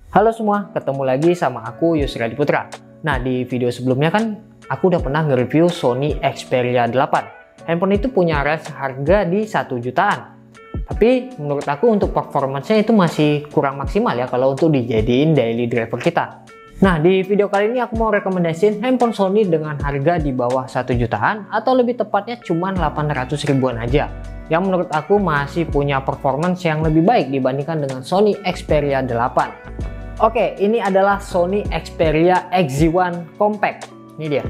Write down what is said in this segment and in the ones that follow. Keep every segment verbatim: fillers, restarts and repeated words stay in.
Halo semua, ketemu lagi sama aku Yusri Adiputra. Nah, di video sebelumnya kan aku udah pernah nge-review Sony Xperia delapan. Handphone itu punya range harga di satu jutaan. Tapi menurut aku untuk performance-nya itu masih kurang maksimal ya kalau untuk dijadiin daily driver kita. Nah, di video kali ini aku mau rekomendasiin handphone Sony dengan harga di bawah satu jutaan atau lebih tepatnya cuma delapan ratus ribuan aja. Yang menurut aku masih punya performance yang lebih baik dibandingkan dengan Sony Xperia delapan. Oke, ini adalah Sony Xperia X Z one Compact. Ini dia.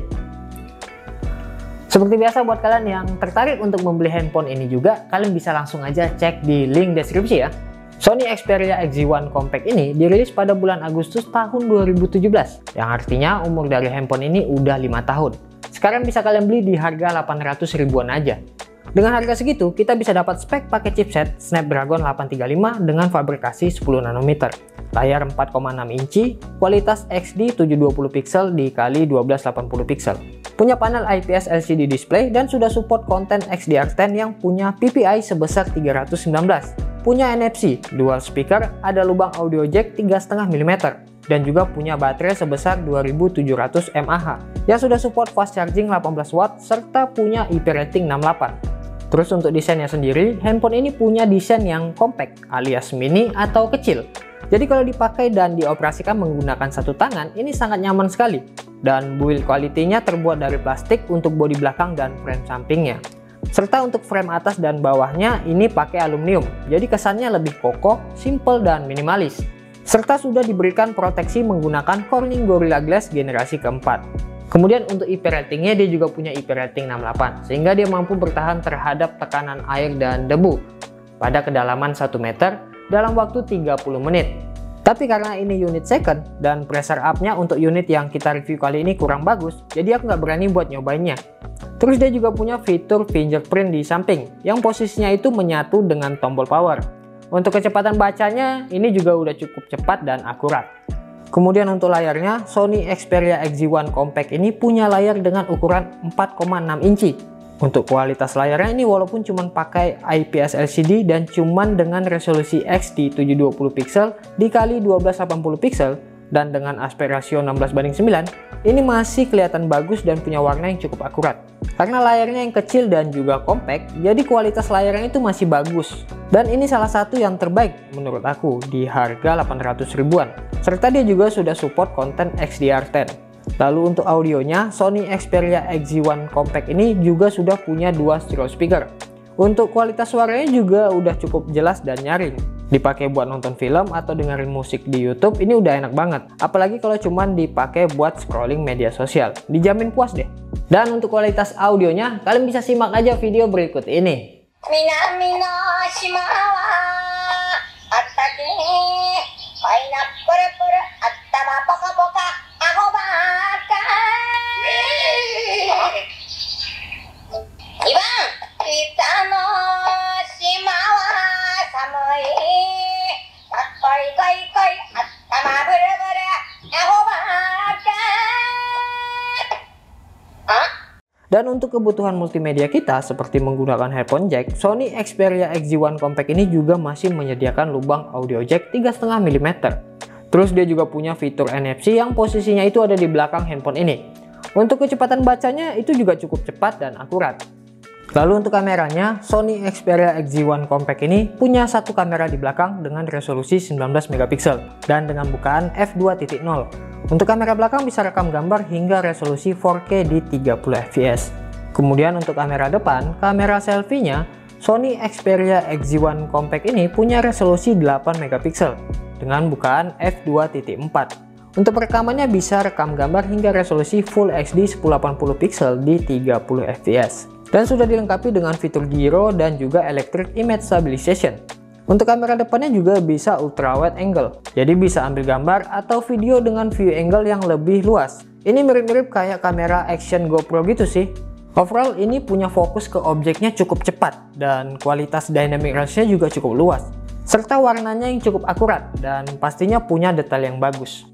Seperti biasa buat kalian yang tertarik untuk membeli handphone ini juga, kalian bisa langsung aja cek di link deskripsi ya. Sony Xperia X Z one Compact ini dirilis pada bulan Agustus tahun dua ribu tujuh belas, yang artinya umur dari handphone ini udah lima tahun. Sekarang bisa kalian beli di harga delapan ratus ribuan aja. Dengan harga segitu, kita bisa dapat spek pakai chipset Snapdragon delapan tiga lima dengan fabrikasi sepuluh nanometer, layar empat koma enam inci, kualitas X D tujuh dua puluh piksel dikali dua belas delapan puluh piksel. Punya panel I P S L C D display dan sudah support konten X D R sepuluh yang punya P P I sebesar tiga ratus sembilan belas. Punya N F C, dual speaker, ada lubang audio jack tiga koma lima milimeter. Dan juga punya baterai sebesar dua ribu tujuh ratus mAh yang sudah support fast charging delapan belas watt serta punya I P rating enam puluh delapan. Terus untuk desainnya sendiri, handphone ini punya desain yang compact alias mini atau kecil. Jadi kalau dipakai dan dioperasikan menggunakan satu tangan, ini sangat nyaman sekali. Dan build quality-nya terbuat dari plastik untuk bodi belakang dan frame sampingnya. Serta untuk frame atas dan bawahnya ini pakai aluminium. Jadi kesannya lebih kokoh, simple dan minimalis. Serta sudah diberikan proteksi menggunakan Corning Gorilla Glass generasi keempat. Kemudian untuk I P ratingnya dia juga punya I P rating enam puluh delapan, sehingga dia mampu bertahan terhadap tekanan air dan debu pada kedalaman satu meter dalam waktu tiga puluh menit. Tapi karena ini unit second dan pressure up-nya untuk unit yang kita review kali ini kurang bagus, jadi aku nggak berani buat nyobainnya. Terus dia juga punya fitur fingerprint di samping yang posisinya itu menyatu dengan tombol power. Untuk kecepatan bacanya ini juga udah cukup cepat dan akurat. Kemudian untuk layarnya, Sony Xperia X Z one Compact ini punya layar dengan ukuran empat koma enam inci. Untuk kualitas layarnya ini walaupun cuma pakai I P S L C D dan cuman dengan resolusi X D tujuh dua puluh piksel dikali dua belas delapan puluh piksel dan dengan aspek rasio enam belas banding sembilan, ini masih kelihatan bagus dan punya warna yang cukup akurat. Karena layarnya yang kecil dan juga compact, jadi kualitas layarnya itu masih bagus. Dan ini salah satu yang terbaik menurut aku di harga delapan ratus ribuan. Serta dia juga sudah support konten X D R sepuluh. Lalu untuk audionya, Sony Xperia X Z one Compact ini juga sudah punya dua stereo speaker. Untuk kualitas suaranya juga udah cukup jelas dan nyaring. Dipakai buat nonton film atau dengerin musik di YouTube ini udah enak banget. Apalagi kalau cuman dipakai buat scrolling media sosial. Dijamin puas deh. Dan untuk kualitas audionya, kalian bisa simak aja video berikut ini. Minami no shima wa attake pineapple attama poka poka ako baka Ibang kita no shima wa samui kakoi koi koi attama bura bura ako baka. Hah? Dan untuk kebutuhan multimedia kita seperti menggunakan headphone jack, Sony Xperia X Z one Compact ini juga masih menyediakan lubang audio jack tiga koma lima milimeter. Terus dia juga punya fitur N F C yang posisinya itu ada di belakang handphone ini. Untuk kecepatan bacanya itu juga cukup cepat dan akurat. Lalu untuk kameranya, Sony Xperia X Z one Compact ini punya satu kamera di belakang dengan resolusi sembilan belas megapiksel dan dengan bukaan f dua titik nol. Untuk kamera belakang bisa rekam gambar hingga resolusi empat K di tiga puluh F P S. Kemudian untuk kamera depan, kamera selfie-nya, Sony Xperia X Z one Compact ini punya resolusi delapan megapiksel dengan bukaan f dua titik empat. Untuk rekamannya bisa rekam gambar hingga resolusi Full H D sepuluh delapan puluh piksel di tiga puluh F P S. Dan sudah dilengkapi dengan fitur gyro dan juga electric image stabilization. Untuk kamera depannya juga bisa ultra wide angle, jadi bisa ambil gambar atau video dengan view angle yang lebih luas. Ini mirip-mirip kayak kamera action GoPro gitu sih. Overall ini punya fokus ke objeknya cukup cepat dan kualitas dynamic range-nya juga cukup luas. Serta warnanya yang cukup akurat dan pastinya punya detail yang bagus.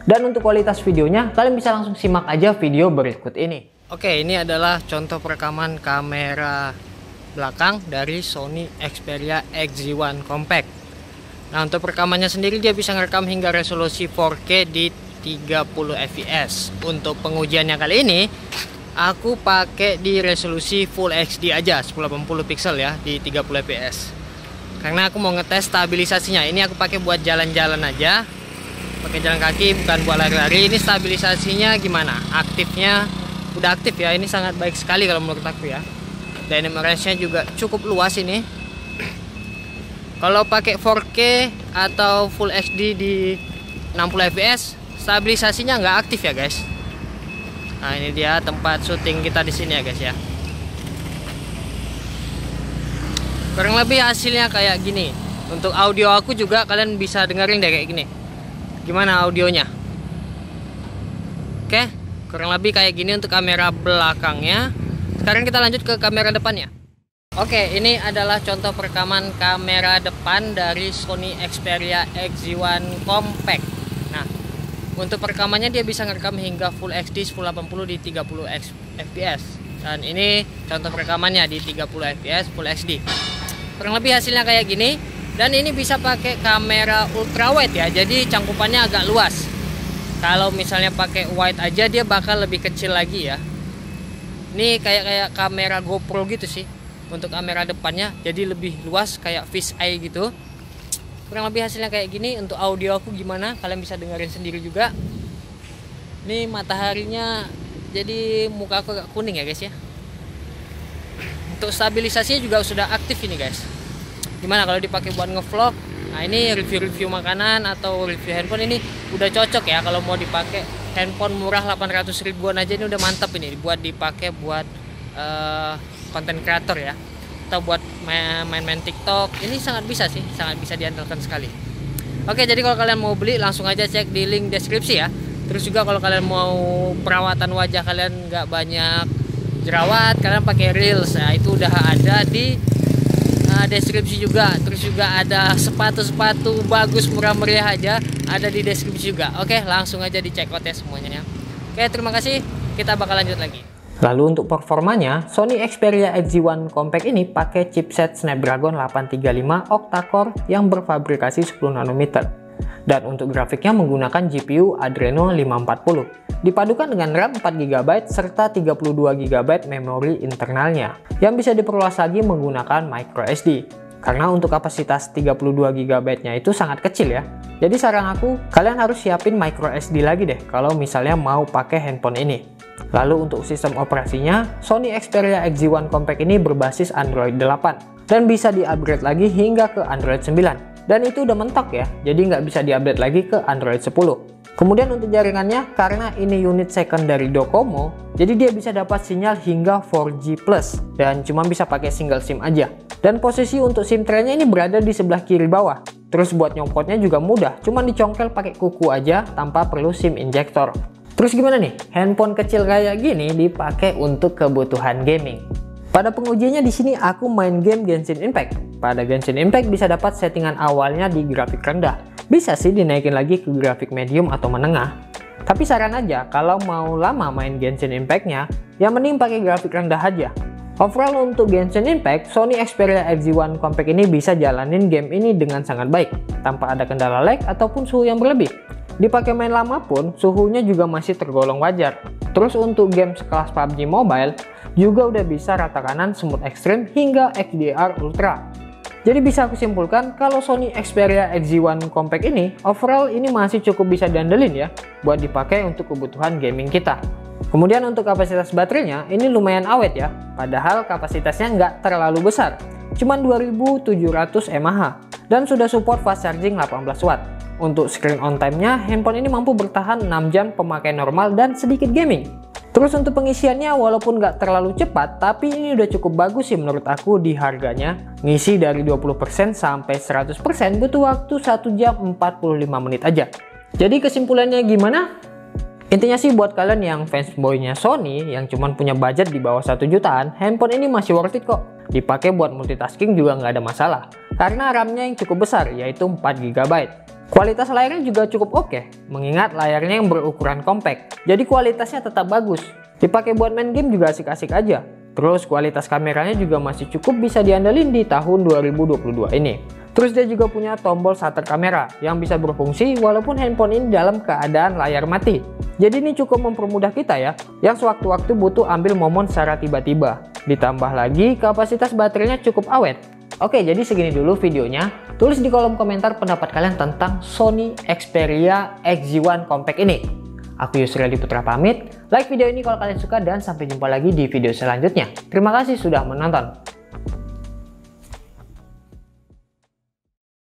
Dan untuk kualitas videonya, kalian bisa langsung simak aja video berikut ini. Oke, ini adalah contoh perekaman kamera belakang dari Sony Xperia X Z one Compact. Nah, untuk perekamannya sendiri dia bisa ngerekam hingga resolusi four K di tiga puluh F P S. Untuk pengujiannya kali ini aku pakai di resolusi Full H D aja, sepuluh delapan puluh pixel ya, di tiga puluh F P S. Karena aku mau ngetes stabilisasinya. Ini aku pakai buat jalan-jalan aja, pakai jalan kaki, bukan buat lari-lari. Ini stabilisasinya gimana? Aktifnya udah aktif ya. Ini sangat baik sekali kalau menurut aku ya. Dynamic range-nya juga cukup luas ini. Kalau pakai four K atau Full H D di enam puluh F P S, stabilisasinya nggak aktif ya guys. Nah, ini dia tempat syuting kita di sini ya guys ya. Kurang lebih hasilnya kayak gini. Untuk audio aku juga kalian bisa dengerin deh kayak gini. Gimana audionya? Oke, kurang lebih kayak gini untuk kamera belakangnya. Sekarang kita lanjut ke kamera depannya. Oke, ini adalah contoh perekaman kamera depan dari Sony Xperia X Z one Compact. Nah, untuk perekamannya dia bisa ngerekam hingga Full H D sepuluh delapan puluh di tiga puluh F P S. Dan ini contoh perekamannya di tiga puluh F P S Full H D. Kurang lebih hasilnya kayak gini. Dan ini bisa pakai kamera ultrawide ya, jadi cangkupannya agak luas. Kalau misalnya pakai wide aja dia bakal lebih kecil lagi ya. Ini kayak kayak kamera GoPro gitu sih untuk kamera depannya, jadi lebih luas kayak fish eye gitu. Kurang lebih hasilnya kayak gini. Untuk audio aku gimana, kalian bisa dengerin sendiri juga. Ini mataharinya jadi muka aku agak kuning ya guys ya. Untuk stabilisasinya juga sudah aktif ini guys. Gimana kalau dipakai buat ngevlog? Nah, ini review-review makanan atau review handphone ini udah cocok ya. Kalau mau dipakai handphone murah delapan ratus ribuan aja ini udah mantap ini buat dipakai buat konten uh, kreator ya, atau buat main-main TikTok. Ini sangat bisa sih, sangat bisa diandalkan sekali. Oke, jadi kalau kalian mau beli langsung aja cek di link deskripsi ya. Terus juga kalau kalian mau perawatan wajah kalian nggak banyak jerawat, kalian pakai Reels. Nah, itu udah ada di uh, deskripsi juga. Terus juga ada sepatu-sepatu bagus murah meriah aja ada di deskripsi juga. Oke, langsung aja dicek out ya semuanya ya. Oke, terima kasih. Kita bakal lanjut lagi. Lalu untuk performanya, Sony Xperia X Z one Compact ini pakai chipset Snapdragon delapan tiga lima octa-core yang berfabrikasi sepuluh nanometer. Dan untuk grafiknya menggunakan G P U Adreno lima empat nol. Dipadukan dengan RAM empat giga byte serta tiga puluh dua giga byte memori internalnya yang bisa diperluas lagi menggunakan micro S D. Karena untuk kapasitas tiga puluh dua giga byte-nya itu sangat kecil ya. Jadi saran aku, kalian harus siapin micro S D lagi deh kalau misalnya mau pakai handphone ini. Lalu untuk sistem operasinya, Sony Xperia X Z one Compact ini berbasis Android delapan dan bisa di-upgrade lagi hingga ke Android sembilan. Dan itu udah mentok ya, jadi nggak bisa di-update lagi ke Android sepuluh. Kemudian untuk jaringannya, karena ini unit second dari Docomo, jadi dia bisa dapat sinyal hingga four G plus dan cuma bisa pakai single SIM aja. Dan posisi untuk SIM tray-nya ini berada di sebelah kiri bawah. Terus buat nyopotnya juga mudah, cuma dicongkel pakai kuku aja tanpa perlu SIM injektor. Terus gimana nih? Handphone kecil kayak gini dipakai untuk kebutuhan gaming. Pada pengujiannya di sini aku main game Genshin Impact. Pada Genshin Impact bisa dapat settingan awalnya di grafik rendah. Bisa sih dinaikin lagi ke grafik medium atau menengah. Tapi saran aja kalau mau lama main Genshin Impact-nya, ya mending pakai grafik rendah aja. Overall untuk Genshin Impact, Sony Xperia X Z one Compact ini bisa jalanin game ini dengan sangat baik, tanpa ada kendala lag ataupun suhu yang berlebih. Dipakai main lama pun, suhunya juga masih tergolong wajar. Terus untuk game sekelas P U B G Mobile, juga udah bisa rata kanan smooth ekstrim hingga H D R Ultra. Jadi bisa aku simpulkan kalau Sony Xperia X Z one Compact ini, overall ini masih cukup bisa diandelin ya, buat dipakai untuk kebutuhan gaming kita. Kemudian untuk kapasitas baterainya, ini lumayan awet ya, padahal kapasitasnya nggak terlalu besar, cuman dua ribu tujuh ratus mAh, dan sudah support fast charging delapan belas watt. Untuk screen on time-nya, handphone ini mampu bertahan enam jam pemakaian normal dan sedikit gaming. Terus untuk pengisiannya walaupun nggak terlalu cepat, tapi ini udah cukup bagus sih menurut aku di harganya. Ngisi dari dua puluh persen sampai seratus persen butuh waktu satu jam empat puluh lima menit aja. Jadi kesimpulannya gimana? Intinya sih buat kalian yang fansboy-nya Sony yang cuman punya budget di bawah satu jutaan, handphone ini masih worth it kok. Dipakai buat multitasking juga nggak ada masalah. Karena RAM-nya yang cukup besar yaitu empat giga byte. Kualitas layarnya juga cukup oke, mengingat layarnya yang berukuran compact, jadi kualitasnya tetap bagus. Dipakai buat main game juga asik-asik aja. Terus kualitas kameranya juga masih cukup bisa diandalin di tahun dua ribu dua puluh dua ini. Terus dia juga punya tombol shutter kamera yang bisa berfungsi walaupun handphone ini dalam keadaan layar mati. Jadi ini cukup mempermudah kita ya, yang sewaktu-waktu butuh ambil momen secara tiba-tiba. Ditambah lagi kapasitas baterainya cukup awet. Oke, jadi segini dulu videonya. Tulis di kolom komentar pendapat kalian tentang Sony Xperia X Z one Compact ini. Aku Yusril Putra pamit. Like video ini kalau kalian suka dan sampai jumpa lagi di video selanjutnya. Terima kasih sudah menonton.